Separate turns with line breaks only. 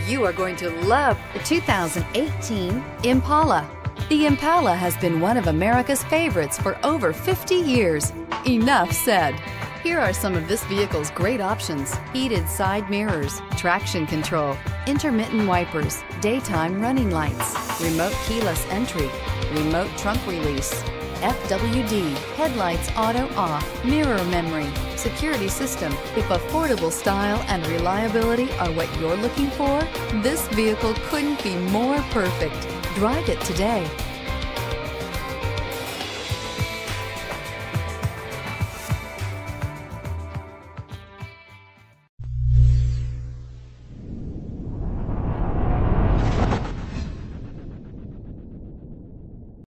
You are going to love the 2018 Impala. The Impala has been one of America's favorites for over 50 years. Enough said. Here are some of this vehicle's great options: heated side mirrors, traction control, intermittent wipers, daytime running lights, remote keyless entry, remote trunk release, FWD, headlights auto off, mirror memory, security system. If affordable style and reliability are what you're looking for, this vehicle couldn't be more perfect. Drive it today.